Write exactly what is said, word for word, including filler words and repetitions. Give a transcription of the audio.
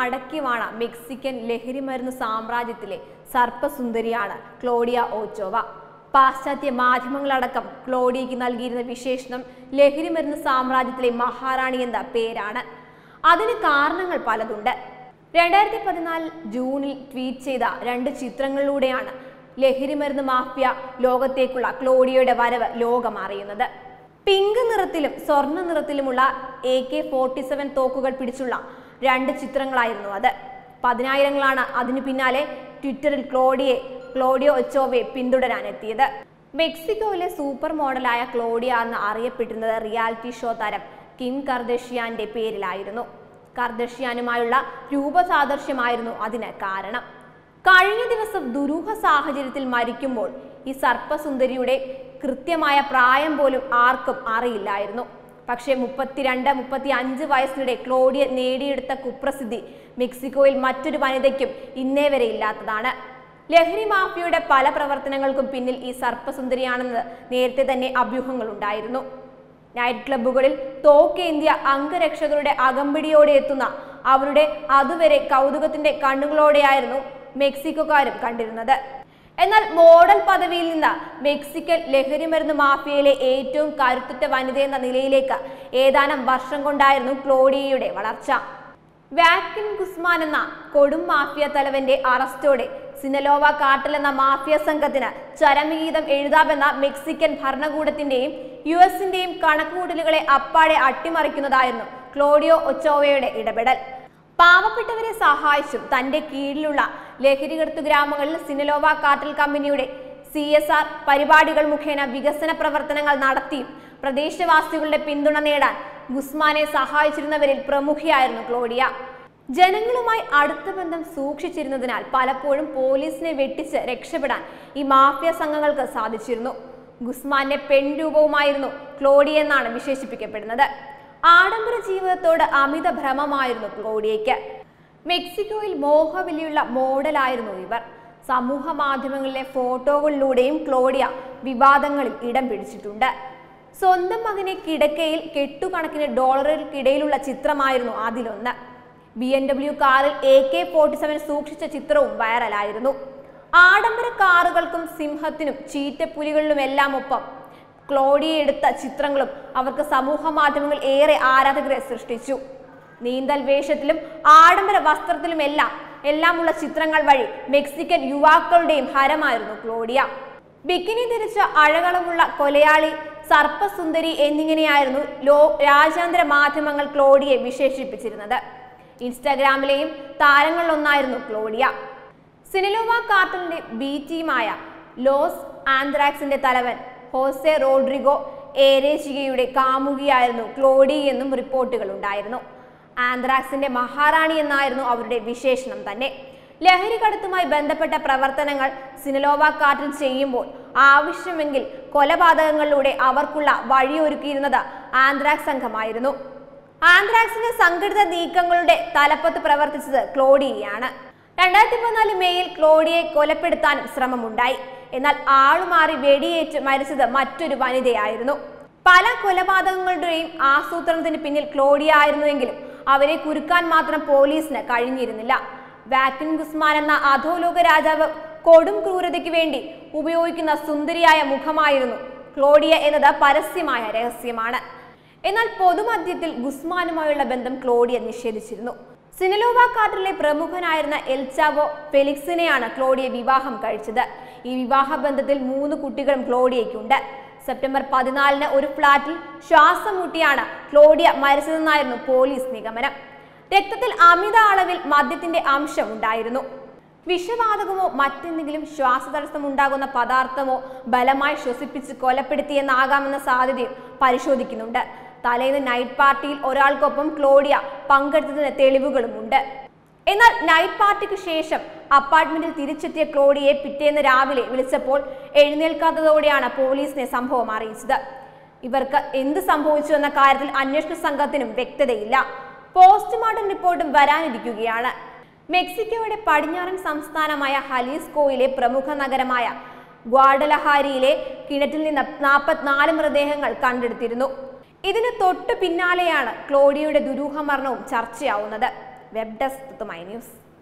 അടക്കി വാണ മെക്സിക്കൻ ലഹരിമരുന്ന് സാമ്രാജ്യത്തിലെ സർപ്പസുന്ദരിയാണ് ക്ലോഡിയ ഓച്ചോവ. പാശ്ചാത്യ മാധ്യമങ്ങളടക്കം ക്ലോഡിയയ്ക്ക് നൽകിയിരുന്ന വിശേഷണം ലഹരിമരുന്ന് സാമ്രാജ്യത്തിലെ മഹാറാണി എന്ന പേരാണ്. അതിന് കാരണങ്ങൾ പലതുണ്ട്. രണ്ടായിരത്തി പതിനാല് ജൂണിൽ ട്വീറ്റ് ചെയ്ത രണ്ട് ചിത്രങ്ങളിലൂടെയാണ് ലഹരിമരുന്ന് മാഫിയ ലോകത്തേക്കുള്ള ക്ലോഡിയയുടെ വരവ് ലോകം അറിയുന്നത്. പിങ്ക് നിറത്തിലും സ്വർണ്ണ നിറത്തിലുമുള്ള എ കെ ഫോർട്ടി സെവൻ തോക്കുകൾ പിടിച്ചുള്ള രണ്ട് ചിത്രങ്ങളായിരുന്നു അത്. പതിനായിരങ്ങളാണ് അതിനു പിന്നാലെ ട്വിറ്ററിൽ ക്ലോഡിയെ ക്ലോഡിയ ഒച്ചോവയെ പിന്തുടരാനെത്തിയത്. മെക്സിക്കോയിലെ സൂപ്പർ മോഡലായ ക്ലോഡിയ എന്ന് അറിയപ്പെട്ടിരുന്നത് റിയാലിറ്റി ഷോ താരം കിം കർദാഷിയാന്റെ പേരിലായിരുന്നു. കർദാഷിയാനുമായുള്ള രൂപസാദൃശ്യമായിരുന്നു അതിന് കാരണം. കഴിഞ്ഞ ദിവസം ദുരൂഹ സാഹചര്യത്തിൽ മരിക്കുമ്പോൾ ഈ സർപ്പസുന്ദരിയുടെ കൃത്യമായ പ്രായം പോലും ആർക്കും അറിയില്ലായിരുന്നു. പക്ഷേ മുപ്പത്തിരണ്ട് മുപ്പത്തി അഞ്ച് വയസ്സിനിടെ ക്ലോഡിയ നേടിയെടുത്ത കുപ്രസിദ്ധി മെക്സിക്കോയിൽ മറ്റൊരു വനിതയ്ക്കും ഇന്നേ വരെ ഇല്ലാത്തതാണ്. ലഹരി മാഫിയയുടെ പല പ്രവർത്തനങ്ങൾക്കും പിന്നിൽ ഈ സർപ്പസുന്ദരിയാണെന്ന് നേരത്തെ തന്നെ അഭ്യൂഹങ്ങൾ ഉണ്ടായിരുന്നു. നൈറ്റ് ക്ലബ്ബുകളിൽ തോക്കേന്ത്യ അംഗരക്ഷകരുടെ അകമ്പടിയോടെ എത്തുന്ന അവരുടെ അതുവരെ കൗതുകത്തിന്റെ കണ്ണുകളോടെയായിരുന്നു മെക്സിക്കോക്കാരും കണ്ടിരുന്നത്. എന്നാൽ മോഡൽ പദവിയിൽ നിന്ന് മെക്സിക്കൻ ലഹരിമരുന്ന് മാഫിയയിലെ ഏറ്റവും കരുത്തുറ്റ വനിത എന്ന നിലയിലേക്ക് ഏതാനും വർഷം കൊണ്ടായിരുന്നു ക്ലോഡിയയുടെ വളർച്ച. വാക്കിൻ ഗുസ്മാൻ എന്ന കൊടും മാഫിയ തലവന്റെ അറസ്റ്റോടെ സിനലോവ കാർട്ടൽ എന്ന മാഫിയ സംഘത്തിന് ചരമഗീതം എഴുതാമെന്ന മെക്സിക്കൻ ഭരണകൂടത്തിന്റെയും യു എസിന്റെയും കണക്കുകൂട്ടലുകളെ അപ്പാടെ അട്ടിമറിക്കുന്നതായിരുന്നു ക്ലോഡിയ ഒച്ചോവയുടെ ഇടപെടൽ. പാവപ്പെട്ടവരെ സഹായിച്ചും തന്റെ കീഴിലുള്ള ലഹരികടത്തു ഗ്രാമങ്ങളിൽ സിനലോവ കാർട്ടൽ കമ്പനിയുടെ സി എസ് ആർ പരിപാടികൾ മുഖേന വികസന പ്രവർത്തനങ്ങൾ നടത്തിയും പ്രദേശവാസികളുടെ പിന്തുണ നേടാൻ ഗുസ്മാനെ സഹായിച്ചിരുന്നവരിൽ പ്രമുഖയായിരുന്നു ക്ലോഡിയ. ജനങ്ങളുമായി അടുത്ത ബന്ധം സൂക്ഷിച്ചിരുന്നതിനാൽ പലപ്പോഴും പോലീസിനെ വെട്ടിച്ച് രക്ഷപ്പെടാൻ ഈ മാഫിയ സംഘങ്ങൾക്ക് സാധിച്ചിരുന്നു. ഗുസ്മാന്റെ പെൺരൂപവുമായിരുന്നു ക്ലോഡിയ എന്നാണ് വിശേഷിപ്പിക്കപ്പെടുന്നത്. ആഡംബര ജീവിതത്തോട് അമിത ഭ്രമമായിരുന്നു ക്ലോഡിയയ്ക്ക്. മെക്സിക്കോയിൽ മോഹവിലിയുള്ള മോഡലായിരുന്നു ഇവർ. സമൂഹ മാധ്യമങ്ങളിലെ ഫോട്ടോകളിലൂടെയും ക്ലോഡിയ വിവാദങ്ങളിൽ ഇടം പിടിച്ചിട്ടുണ്ട്. സ്വന്തം മകനെ കിടക്കയിൽ കെട്ടുകണക്കിന് ഡോളറുകൾക്കിടയിലുള്ള ചിത്രമായിരുന്നു അതിലൊന്ന്. ബി എം ഡബ്ല്യു കാറിൽ എ കെ ഫോർട്ടി സെവൻ സൂക്ഷിച്ച ചിത്രവും വൈറലായിരുന്നു. ആഡംബര കാറുകൾക്കും സിംഹത്തിനും ചീറ്റപ്പുലികളിലുമെല്ലാം ഒപ്പം ക്ലോഡിയ എടുത്ത ചിത്രങ്ങളും അവർക്ക് സമൂഹ മാധ്യമങ്ങൾ ഏറെ ആരാധകരെ സൃഷ്ടിച്ചു. നീന്തൽ വേഷത്തിലും ആഡംബര വസ്ത്രത്തിലുമെല്ലാം എല്ലാമുള്ള ചിത്രങ്ങൾ വഴി മെക്സിക്കൻ യുവാക്കളുടെയും ഹരമായിരുന്നു ക്ലോഡിയ. ബിക്കിനി ധരിച്ച അഴകളമുള്ള കൊലയാളി, സർപ്പസുന്ദരി എന്നിങ്ങനെയായിരുന്നു ലോ രാജ്യാന്തര മാധ്യമങ്ങൾ ക്ലോഡിയെ വിശേഷിപ്പിച്ചിരുന്നത്. ഇൻസ്റ്റാഗ്രാമിലെയും താരങ്ങളിലൊന്നായിരുന്നു ക്ലോഡിയ. സിനലോവ കാർട്ടലിന്റെ ബി ടീമായ ലോസ് ആന്ത്രാക്സിന്റെ തലവൻ ഹോസെ റോഡ്രിഗോ ഏരേച്ചിഗയുടെ കാമുകിയായിരുന്നു ക്ലോഡിയ എന്നും റിപ്പോർട്ടുകൾ ഉണ്ടായിരുന്നു. ആന്ത്രാക്സിന്റെ മഹാറാണി എന്നായിരുന്നു അവരുടെ വിശേഷണം തന്നെ. ലഹരി കടത്തുമായി ബന്ധപ്പെട്ട പ്രവർത്തനങ്ങൾ സിനലോവ കാർട്ടൽ ചെയ്യുമ്പോൾ ആവശ്യമെങ്കിൽ കൊലപാതകങ്ങളിലൂടെ അവർക്കുള്ള വഴിയൊരുക്കിയിരുന്നത് ആന്ത്രാക്സ് സംഘമായിരുന്നു. ആന്ത്രാക്സിന്റെ സംഘടിത നീക്കങ്ങളുടെ തലപ്പത്ത് പ്രവർത്തിച്ചത് ക്ലോഡിയയാണ്. രണ്ടായിരത്തി പതിനാല് മേയിൽ ക്ലോഡിയയെ കൊലപ്പെടുത്താനും ശ്രമമുണ്ടായി. എന്നാൽ ആളുമാറി വെടിയേറ്റ് മരിച്ചത് മറ്റൊരു വനിതയായിരുന്നു. പല കൊലപാതകങ്ങളുടെയും ആസൂത്രണത്തിന് പിന്നിൽ ക്ലോഡിയ ആയിരുന്നുവെങ്കിലും അവരെ കുരുക്കാൻ മാത്രം പോലീസിന് കഴിഞ്ഞിരുന്നില്ല. വാക്കിൻ ഗുസ്മാൻ എന്ന അധോലോക രാജാവ് കൊടും ക്രൂരതയ്ക്ക് വേണ്ടി ഉപയോഗിക്കുന്ന സുന്ദരിയായ മുഖമായിരുന്നു ക്ലോഡിയ എന്നത് പരസ്യമായ രഹസ്യമാണ്. എന്നാൽ പൊതുമധ്യത്തിൽ ഗുസ്മാനുമായുള്ള ബന്ധം ക്ലോഡിയ നിഷേധിച്ചിരുന്നു. സിനലോവ കാർട്ടലിലെ പ്രമുഖനായിരുന്ന എൽചാവോ ഫെലിക്സിനെയാണ് ക്ലോഡിയ വിവാഹം കഴിച്ചത്. ഈ വിവാഹ ബന്ധത്തിൽ മൂന്ന് കുട്ടികളും ക്ലോഡിയയ്ക്കുണ്ട്. സെപ്റ്റംബർ പതിനാലിന് ഒരു ഫ്ളാറ്റിൽ ശ്വാസം മുട്ടിയാണ് ക്ലോഡിയ മരിച്ചതെന്നായിരുന്നു പോലീസ് നിഗമനം. രക്തത്തിൽ അമിത അളവിൽ മദ്യത്തിന്റെ അംശം ഉണ്ടായിരുന്നു. വിഷവാതകമോ മറ്റെന്തെങ്കിലും ശ്വാസതടസ്സം ഉണ്ടാകുന്ന പദാർത്ഥമോ ബലമായി ശ്വസിപ്പിച്ച് കൊലപ്പെടുത്തിയെന്നാകാമെന്ന സാധ്യതയും പരിശോധിക്കുന്നുണ്ട്. തലേന്ന് നൈറ്റ് പാർട്ടിയിൽ ഒരാൾക്കൊപ്പം ക്ലോഡിയ പങ്കെടുത്തതിന് തെളിവുകളുമുണ്ട്. എന്നാൽ നൈറ്റ് പാർട്ടിക്ക് ശേഷം അപ്പാർട്ട്മെന്റിൽ തിരിച്ചെത്തിയ ക്ലോഡിയയെ പിറ്റേന്ന് രാവിലെ വിളിച്ചപ്പോൾ എഴുന്നേൽക്കാത്തതോടെയാണ് പോലീസിനെ സംഭവം അറിയിച്ചത്. ഇവർക്ക് എന്ത് സംഭവിച്ചു എന്ന കാര്യത്തിൽ അന്വേഷണ സംഘത്തിനും വ്യക്തതയില്ല. പോസ്റ്റ്മോർട്ടം റിപ്പോർട്ടും വരാനിരിക്കുകയാണ്. മെക്സിക്കോയുടെ പടിഞ്ഞാറൻ സംസ്ഥാനമായ ഹലീസ്കോയിലെ പ്രമുഖ നഗരമായ ഗ്വാഡലഹാരിയിലെ കിണറ്റിൽ നിന്ന് നാൽപ്പത്തിനാല് മൃതദേഹങ്ങൾ കണ്ടെടുത്തിരുന്നു. ഇതിന് തൊട്ടു പിന്നാലെയാണ് ക്ലോഡിയയുടെ ദുരൂഹ മരണവും ചർച്ചയാവുന്നത്. വെബ് ഡെസ്ക് തത്തുമൈ ന്യൂസ്.